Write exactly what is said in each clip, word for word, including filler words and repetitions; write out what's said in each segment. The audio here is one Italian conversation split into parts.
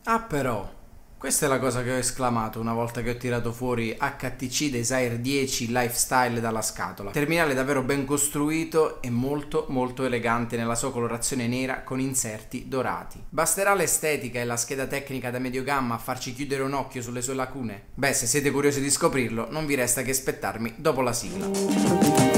Ah però, questa è la cosa che ho esclamato una volta che ho tirato fuori H T C Desire dieci Lifestyle dalla scatola. Terminale davvero ben costruito e molto molto elegante nella sua colorazione nera con inserti dorati. Basterà l'estetica e la scheda tecnica da medio gamma a farci chiudere un occhio sulle sue lacune? Beh, se siete curiosi di scoprirlo, non vi resta che aspettarmi dopo la sigla.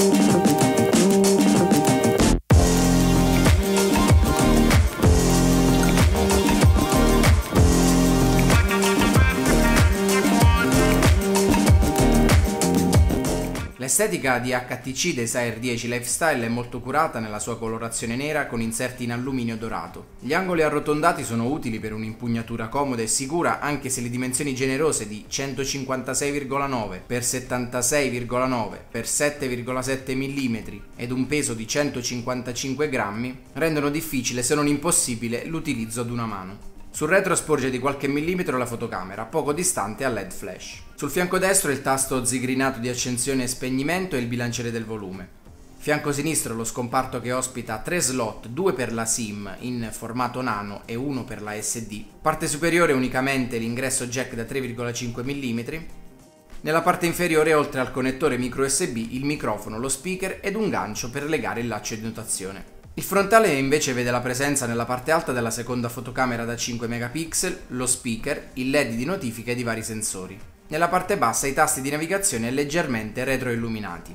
L'estetica di H T C Desire dieci Lifestyle è molto curata nella sua colorazione nera con inserti in alluminio dorato. Gli angoli arrotondati sono utili per un'impugnatura comoda e sicura, anche se le dimensioni generose di centocinquantasei virgola nove per settantasei virgola nove per sette virgola sette millimetri ed un peso di centocinquantacinque grammi rendono difficile, se non impossibile, l'utilizzo ad una mano. Sul retro sporge di qualche millimetro la fotocamera, poco distante a L E D flash. Sul fianco destro il tasto zigrinato di accensione e spegnimento e il bilanciere del volume. Fianco sinistro lo scomparto che ospita tre slot, due per la SIM in formato nano e uno per la S D. Parte superiore unicamente l'ingresso jack da tre virgola cinque millimetri. Nella parte inferiore, oltre al connettore micro U S B, il microfono, lo speaker ed un gancio per legare il laccio di notazione. Il frontale invece vede la presenza nella parte alta della seconda fotocamera da cinque megapixel, lo speaker, il L E D di notifica e di vari sensori. Nella parte bassa i tasti di navigazione leggermente retroilluminati.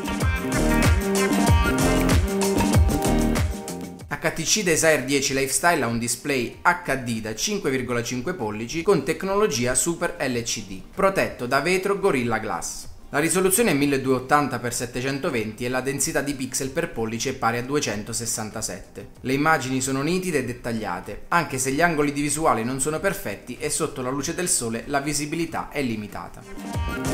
H T C Desire dieci Lifestyle ha un display H D da cinque virgola cinque pollici con tecnologia Super L C D, protetto da vetro Gorilla Glass. La risoluzione è milleduecentottanta per settecentoventi e la densità di pixel per pollice è pari a duecentosessantasette. Le immagini sono nitide e dettagliate, anche se gli angoli di visuale non sono perfetti e sotto la luce del sole la visibilità è limitata.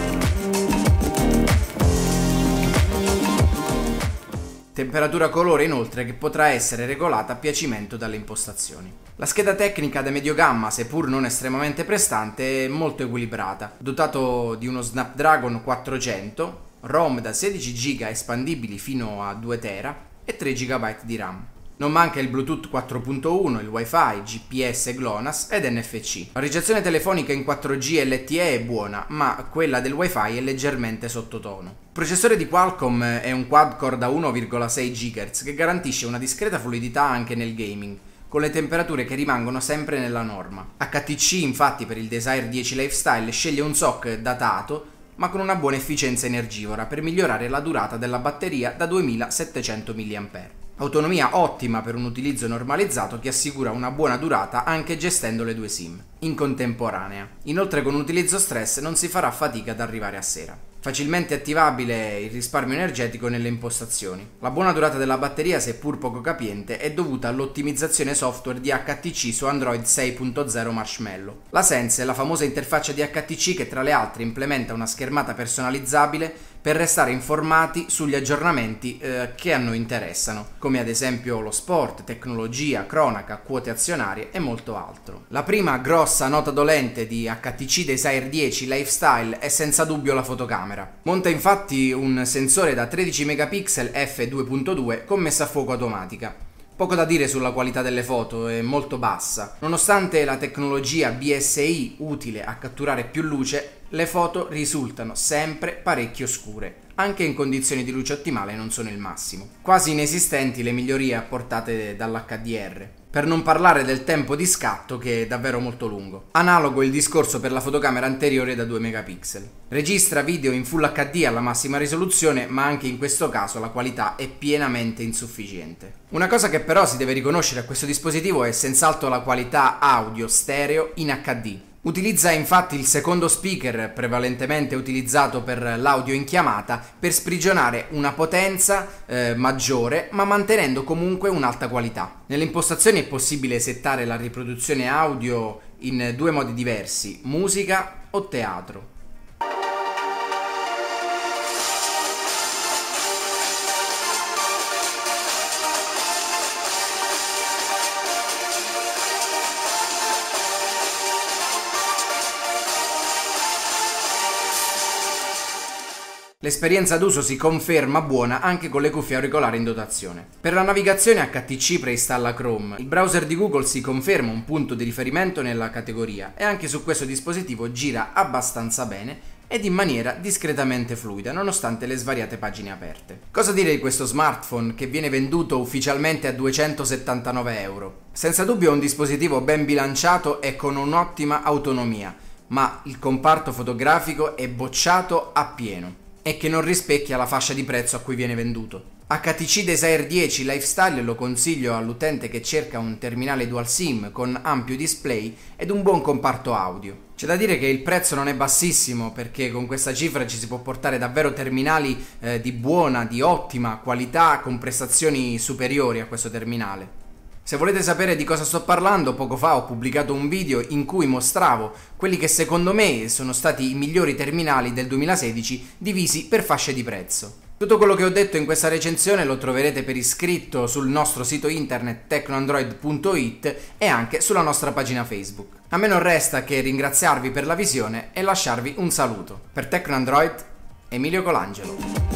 Temperatura colore inoltre che potrà essere regolata a piacimento dalle impostazioni. La scheda tecnica da medio gamma, seppur non estremamente prestante, è molto equilibrata, dotato di uno Snapdragon quattrocento, ROM da sedici giga espandibili fino a due tera e tre giga di RAM. Non manca il Bluetooth quattro punto uno, il Wi-Fi, G P S GLONASS ed N F C. La ricezione telefonica in quattro G L T E è buona, ma quella del Wi-Fi è leggermente sottotono. Il processore di Qualcomm è un quad-core da uno virgola sei gigahertz che garantisce una discreta fluidità anche nel gaming, con le temperature che rimangono sempre nella norma. H T C infatti per il Desire dieci Lifestyle sceglie un S O C datato ma con una buona efficienza energivora per migliorare la durata della batteria da duemilasettecento milliampere. Autonomia ottima per un utilizzo normalizzato che assicura una buona durata anche gestendo le due SIM in contemporanea. Inoltre con un utilizzo stress non si farà fatica ad arrivare a sera. Facilmente attivabile il risparmio energetico nelle impostazioni. La buona durata della batteria, seppur poco capiente, è dovuta all'ottimizzazione software di H T C su Android sei punto zero Marshmallow. La Sense è la famosa interfaccia di H T C che tra le altre implementa una schermata personalizzabile per restare informati sugli aggiornamenti eh, che a noi interessano, come ad esempio lo sport, tecnologia, cronaca, quote azionarie e molto altro. La prima grossa nota dolente di H T C Desire dieci Lifestyle è senza dubbio la fotocamera. Monta infatti un sensore da tredici megapixel F due punto due con messa a fuoco automatica. Poco da dire sulla qualità delle foto, è molto bassa. Nonostante la tecnologia B S I utile a catturare più luce, le foto risultano sempre parecchio scure. Anche in condizioni di luce ottimale non sono il massimo. Quasi inesistenti le migliorie apportate dall'H D R. Per non parlare del tempo di scatto che è davvero molto lungo. Analogo il discorso per la fotocamera anteriore da due megapixel. Registra video in Full H D alla massima risoluzione, ma anche in questo caso la qualità è pienamente insufficiente. Una cosa che però si deve riconoscere a questo dispositivo è senz'altro la qualità audio stereo in H D. Utilizza infatti il secondo speaker, prevalentemente utilizzato per l'audio in chiamata, per sprigionare una potenza eh, maggiore, ma mantenendo comunque un'alta qualità. Nelle impostazioni è possibile settare la riproduzione audio in due modi diversi, musica o teatro. L'esperienza d'uso si conferma buona anche con le cuffie auricolari in dotazione. Per la navigazione H T C preinstalla Chrome. Il browser di Google si conferma un punto di riferimento nella categoria e anche su questo dispositivo gira abbastanza bene ed in maniera discretamente fluida nonostante le svariate pagine aperte. Cosa dire di questo smartphone che viene venduto ufficialmente a duecentosettantanove euro? Senza dubbio è un dispositivo ben bilanciato e con un'ottima autonomia, ma il comparto fotografico è bocciato a pieno e che non rispecchia la fascia di prezzo a cui viene venduto. H T C Desire dieci Lifestyle lo consiglio all'utente che cerca un terminale dual SIM con ampio display ed un buon comparto audio. C'è da dire che il prezzo non è bassissimo perché con questa cifra ci si può portare davvero terminali eh, di buona, di ottima qualità con prestazioni superiori a questo terminale. Se volete sapere di cosa sto parlando, poco fa ho pubblicato un video in cui mostravo quelli che secondo me sono stati i migliori terminali del duemilasedici divisi per fasce di prezzo. Tutto quello che ho detto in questa recensione lo troverete per iscritto sul nostro sito internet tecnoandroid punto it e anche sulla nostra pagina Facebook. A me non resta che ringraziarvi per la visione e lasciarvi un saluto. Per Tecnoandroid, Emilio Colangelo.